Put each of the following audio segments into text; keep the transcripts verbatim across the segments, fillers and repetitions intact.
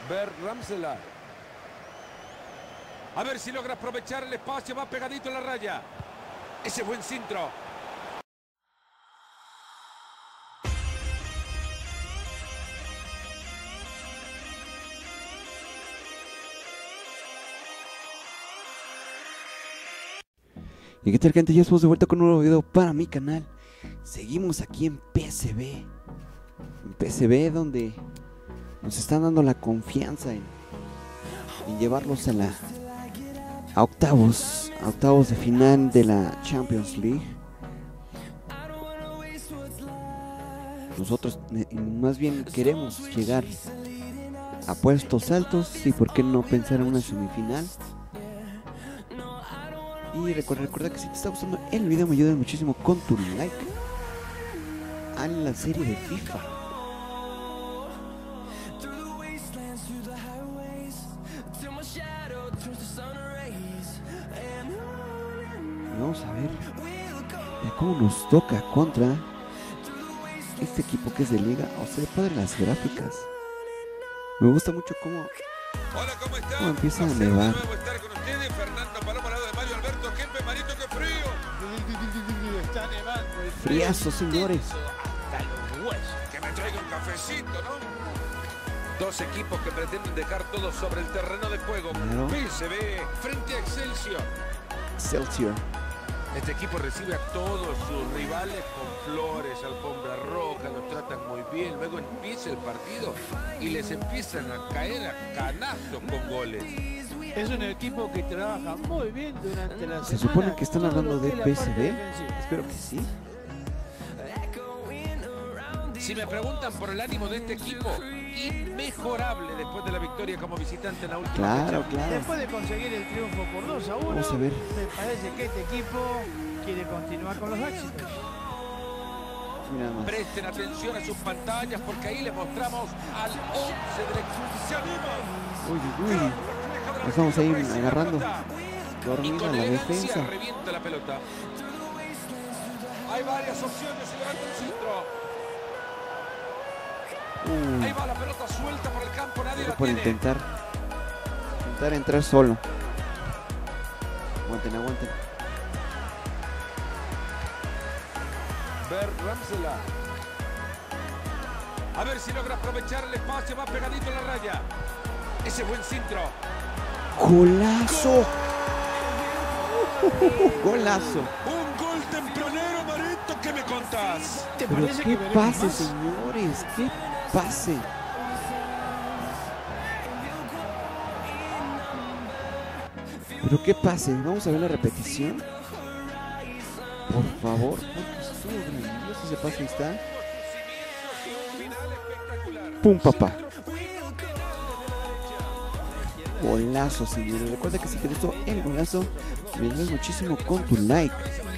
Bert Ramselaar. A ver si logra aprovechar el espacio, va pegadito a la raya. Ese buen centro. ¿Y qué tal, gente? Ya estamos de vuelta con un nuevo video para mi canal. Seguimos aquí en P S V. En P S V, donde nos están dando la confianza en, en llevarlos a la a octavos, a octavos de final de la Champions League. Nosotros más bien queremos llegar a puestos altos y por qué no pensar en una semifinal. Y recuerda, recuerda que si te está gustando el video me ayuda muchísimo con tu like a la serie de FIFA. Y vamos a ver de cómo nos toca contra este equipo que es de liga. O sea, padre las gráficas. Me gusta mucho cómo, Hola, ¿cómo están? cómo empieza a Placer de nevar. nuevo estar con ustedes. Fernando Paloma al lado de Mario Alberto Kempe. Marito, qué frío. Está nevando el Friazo, señores. hasta los huesos. Que me traiga un cafecito, ¿no? Dos equipos que pretenden dejar todo sobre el terreno de juego. Claro. P S V frente a Excelsior. Excelsior. Este equipo recibe a todos sus rivales con flores, alfombra roja, los tratan muy bien. Luego empieza el partido y les empiezan a caer a canastos con goles. Es un equipo que trabaja muy bien durante la Se semana. supone que están todo hablando lo que de es la P S parte V. defensiva. Espero que sí. Si me preguntan por el ánimo de este equipo, inmejorable después de la victoria como visitante en la última Claro, fecha. claro. Después de conseguir el triunfo por dos a uno, Vamos a ver. me parece que este equipo quiere continuar con los éxitos. Mira más. Presten atención a sus pantallas porque ahí les mostramos al once del equipo. ¡Se anima! Uy, uy. Nos vamos a ir agarrando. Y Dormida con la elegancia defensa. revienta la pelota. Hay varias opciones y levanta el centro. Uh, Ahí va la pelota suelta por el campo, nadie la por tiene. intentar. Intentar entrar solo. Aguanten, aguanten. Bert Ramselaar. A ver si logra aprovechar el espacio, va pegadito a la raya. Ese buen centro. ¡Golazo! ¡Golazo! Un gol tempranero, Marito, ¿qué me contás? ¿Te Pero parece qué que veremos pase, más? señores. ¡Qué pase! Pero qué pase. Vamos a ver la repetición. Por favor. Porque estuvo grandioso ese pase. Ahí está. Final espectacular. ¡Pum, papá! Golazo, señores. Recuerda que si te gustó el golazo, me ayudas muchísimo con tu like.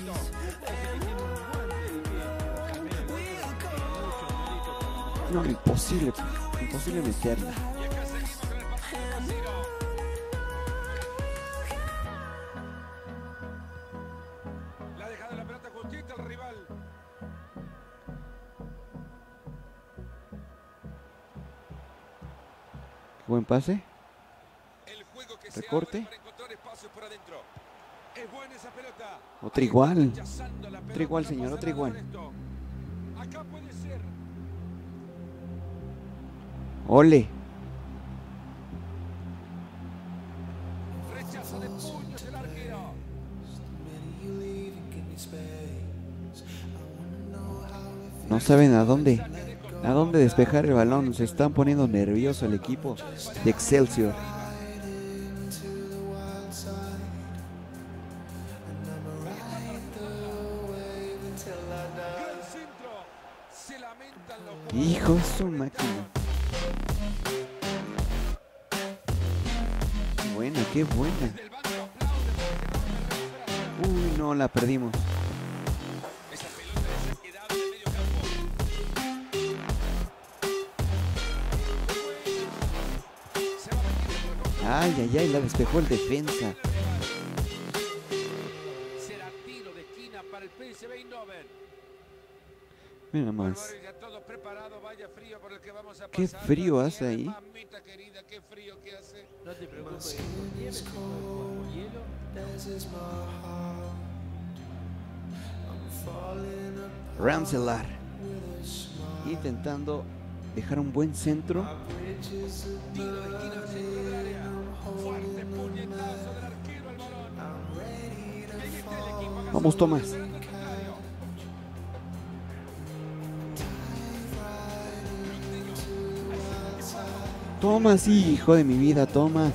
No, imposible. Imposible meterla. Y acá seguimos con el partido casino. La ha dejado la pelota justita al rival. Qué buen pase. El juego que se Recorte. abre para encontrar espacios por adentro. Es buena esa pelota. Otra Ahí igual. está rechazando la Otra pelota, igual, no señor, pasa otra nada igual. con esto. Acá puede ser. Ole. Rechazo de puños el arquero. No saben a dónde. A dónde despejar el balón. Se están poniendo nervioso el equipo de Excelsior. Gran centro. Se lamentan los Hijo de su máquina. Qué buena, qué buena. del banco aplauden porque se toman la recuperación. Uy, no, la perdimos. Esa pelota les ha quedado en el medio campo. Se va a meter en el juego. Ay, ay, ay, la despejó el defensa. Será tiro de esquina para el P S V Eindhoven. Mira más. Ya todo preparado, vaya frío por el que vamos a Qué pasar. frío hace ahí. Mamita querida, qué frío que hace. No te preocupes, con nieve se puede jugar, con hielo. Ramselar intentando dejar un buen centro. Tiro de esquina al centro del área. Fuerte puñetazo del arquero al balón. Ahí está el equipo acá. Vamos, Tomás. Tomás, hijo de mi vida, Tomás.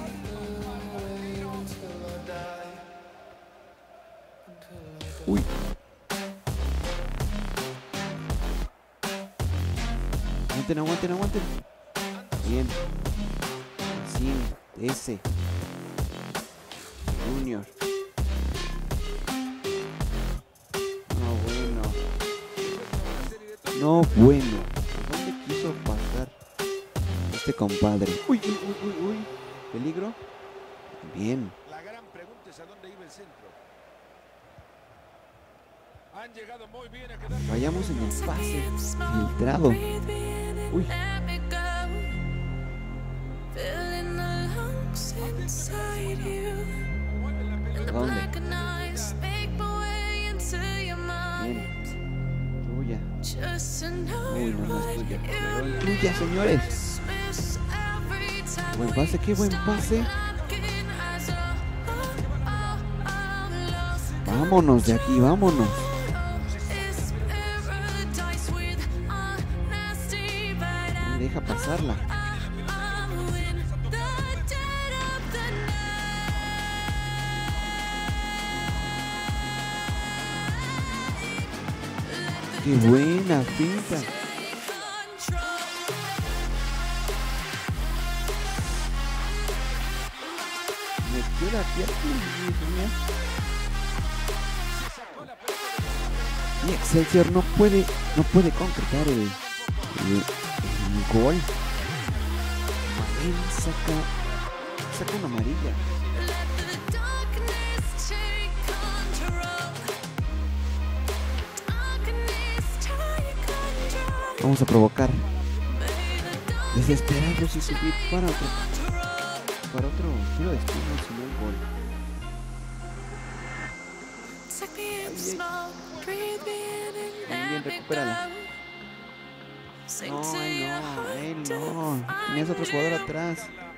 Uy. Aguanten, aguanten, aguanten. Bien. Sí, ese. Junior. No, bueno. No, bueno. ¿Dónde quiso pasar este compadre? Uy, uy, uy, uy, uy. ¿Peligro? Bien. La gran pregunta es a dónde iba el centro. Han llegado muy bien a quedar. Vayamos en el pase filtrado. Uy. ¿Dónde? Bien. Tuya. Uy, no, no es tuya. Pero tuya, señores. Buen pase, qué buen pase. Vámonos de aquí, vámonos. Deja pasarla. Qué buena finta. Metió la pierna. Y Excelsior no puede, no puede concretar el, el, el gol. Mabel saca, saca una amarilla. Vamos a provocar. Desesperarlos y subir para otro, para otro giro de esquina, si no el gol. Bien, bien, recupérala. No, él no, él no. Tenías otro jugador atrás.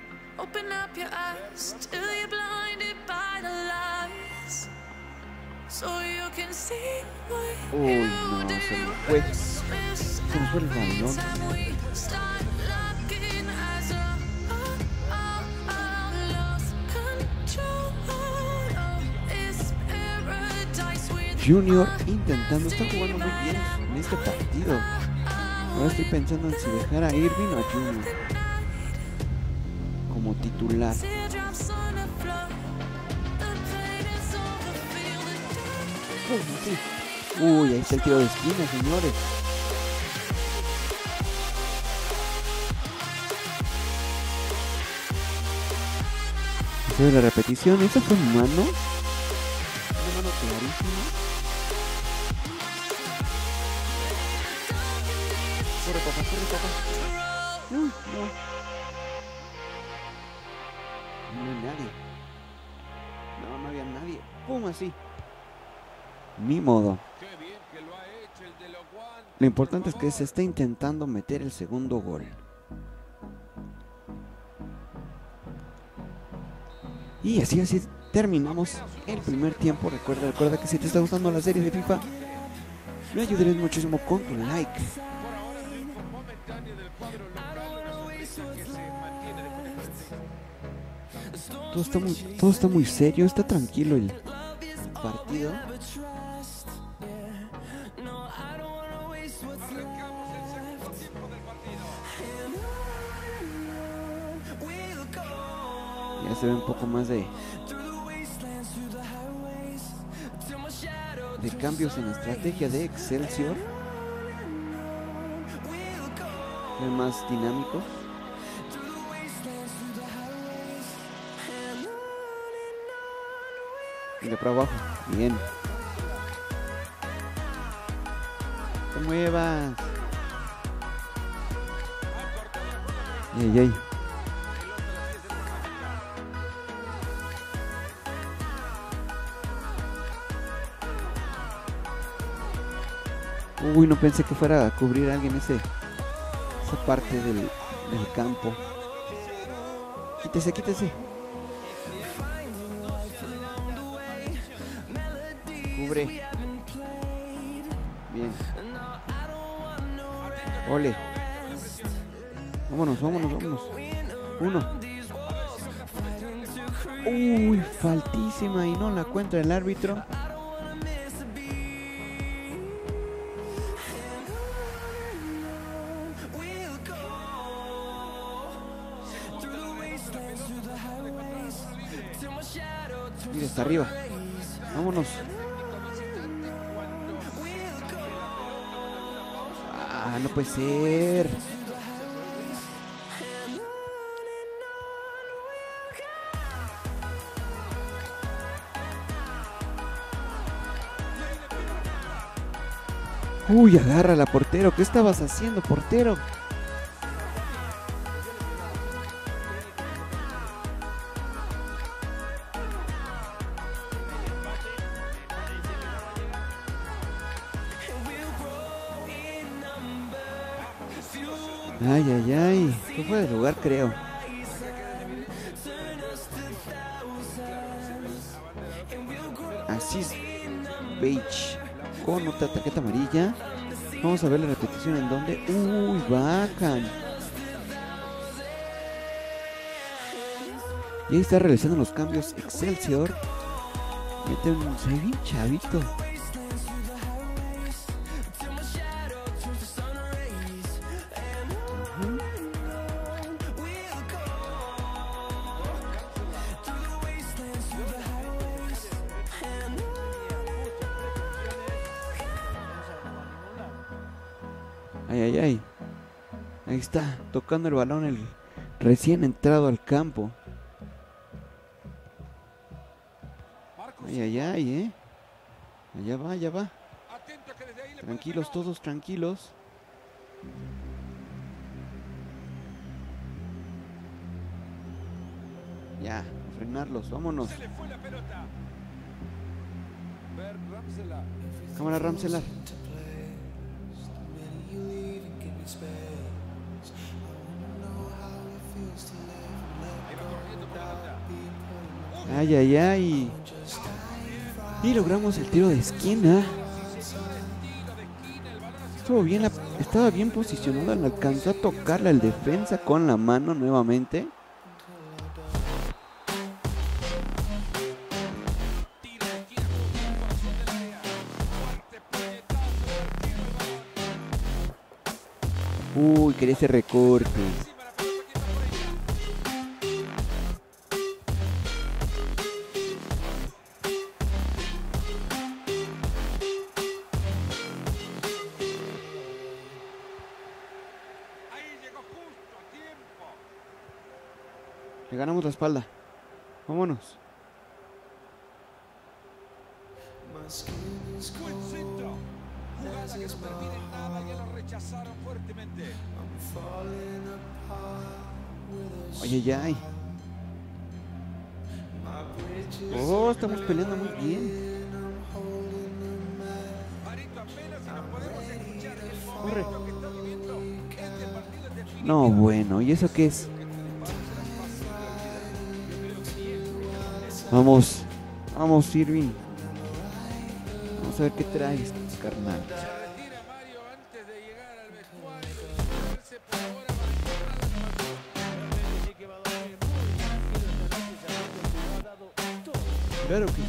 Uy, no, se me fue. Se me fue el balón. Junior intentando, está jugando muy bien en este partido. Ahora estoy pensando en si dejar a Irving o a Junior como titular. Uy, ahí está el tiro de esquina, señores. Esa es la repetición. ¿Esa fue mano? Una mano clarísima. Corre, papá, corre, papá. Uy, no. No hay nadie. No, no había nadie. ¡Pum! Así. Ni modo. Lo importante es que se está intentando meter el segundo gol. Y así, así terminamos el primer tiempo. Recuerda, recuerda que si te está gustando la serie de FIFA, me ayudarías muchísimo con tu like. Todo está muy, todo está muy serio, está tranquilo el partido. Ya se ve un poco más de de cambios en la estrategia de Excelsior. Es más dinámico. Y de para abajo. Bien. te muevas. Ey, ey. Uy, no pensé que fuera a cubrir a alguien ese, esa parte del, del campo. Quítese, quítese. Cubre. Bien. Ole. Vámonos, vámonos, vámonos. Uno. Uy, faltísima y no la cuenta el árbitro. Mira, está arriba. Vámonos. Ah, no puede ser. Uy, agárrala, portero. ¿Qué estabas haciendo, portero? Ay, ay, ay. Esto fue de lugar, creo. Así es. Beige. Con otra tarjeta amarilla. Vamos a ver la repetición en donde. Uy, bajan. Y ahí está realizando los cambios Excelsior. Mete un. Se ve bien chavito. Ay, ay, ay. Ahí está, tocando el balón el recién entrado al campo. Ay, ay, ay, eh. Allá va, allá va. Tranquilos todos, tranquilos. Ya, a frenarlos, vámonos. Cámara, Ramselar. Ay, ay, ay. Y logramos el tiro de esquina. Estuvo bien, la, estaba bien posicionado. Alcanzó a tocarla el defensa con la mano nuevamente. Uy, quería ese recorte. Le ganamos la espalda. Vámonos. Buen centro. Jugada que no permite nada, ya lo rechazaron fuertemente. Ay, ay, ay. Oh, estamos peleando muy bien. Corre. No, bueno, ¿y eso qué es? Vamos, vamos, Irving. Vamos a ver qué traes, carnal. Claro que sí.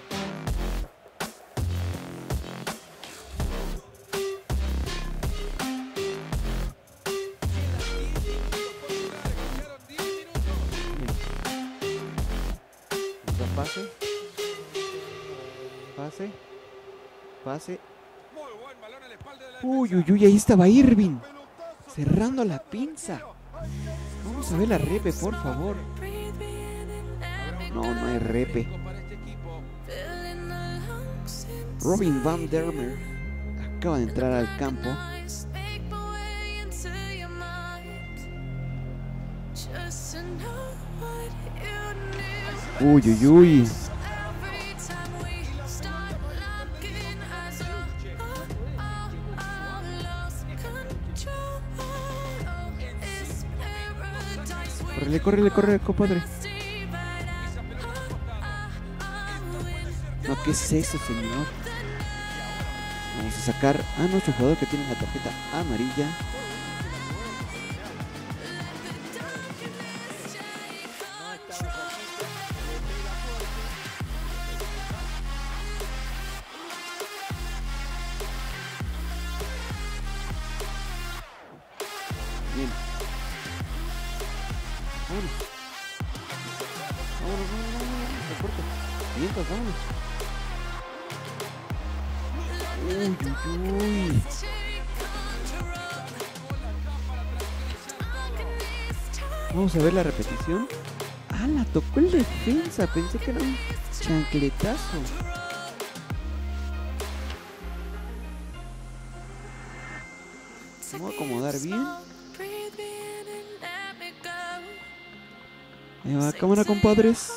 Pase. Pase. Pase. Uy, uy, uy, ahí estaba Irving. Cerrando la pinza. Vamos a ver la repe, por favor. No, no hay repe. Robin Van Der Mer acaba de entrar al campo. Uy, uy, uy. Córrele, córrele, córrele, compadre. No, ¿qué es eso, señor? Vamos a sacar a nuestro jugador que tiene la tarjeta amarilla. Bien. Vámonos. Vámonos, vámonos, vámonos. Reporte. Vientos, vámonos. Uy, uy, uy. Vamos a ver la repetición. Ah, la tocó el defensa. Pensé que era un chancletazo. Vamos a acomodar bien. Ahí va, cámara, compadres.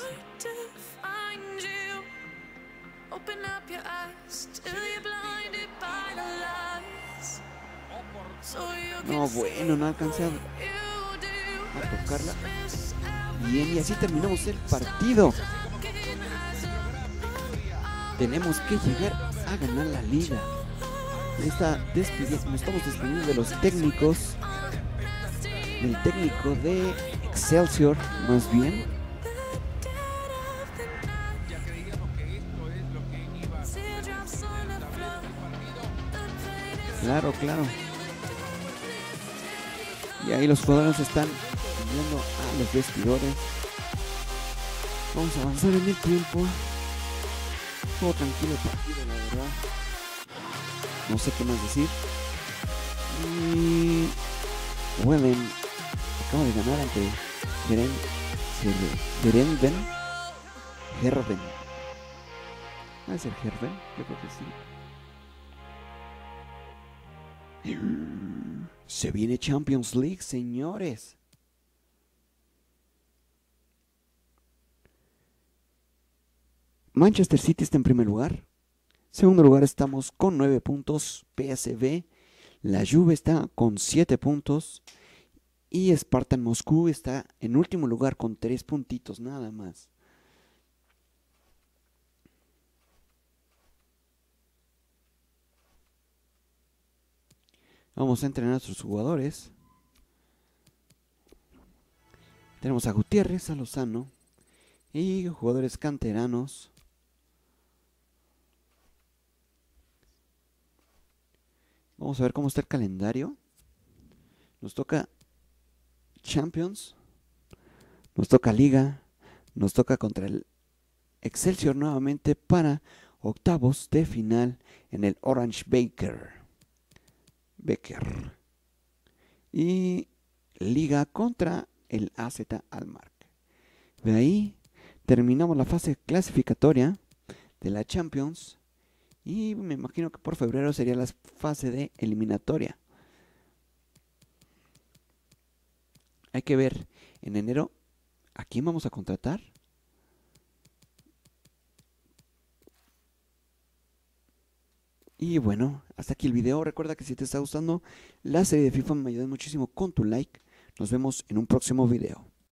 No, bueno, no alcancé a, a tocarla. Bien, y así terminamos el partido. Tenemos que llegar a ganar la liga. Esta despidiendo, nos estamos despidiendo de los técnicos. Del técnico de Excelsior, más bien. Claro, claro. Y ahí los jugadores están yendo a los vestidores. Vamos a avanzar en el tiempo. Todo tranquilo el partido, la verdad. No sé qué más decir. Y Wellen acaba de ganar ante Geren, Gerenven. Herven. ¿Va a ser Herven? Yo creo que sí. Se viene Champions League, señores. Manchester City está en primer lugar. Segundo lugar estamos con nueve puntos, P S V. La Juve está con siete puntos. Y Spartan Moscú está en último lugar con tres puntitos nada más. Vamos a entrenar a nuestros jugadores. Tenemos a Gutiérrez, a Lozano y jugadores canteranos. Vamos a ver cómo está el calendario. Nos toca Champions, nos toca Liga, nos toca contra el Excelsior nuevamente para octavos de final en el Orange Baker. Becker. Y Liga contra el A Z Alkmaar. De ahí terminamos la fase clasificatoria de la Champions. Y me imagino que por febrero sería la fase de eliminatoria. Hay que ver en enero a quién vamos a contratar. Y bueno, hasta aquí el video. Recuerda que si te está gustando la serie de FIFA me ayudas muchísimo con tu like. Nos vemos en un próximo video.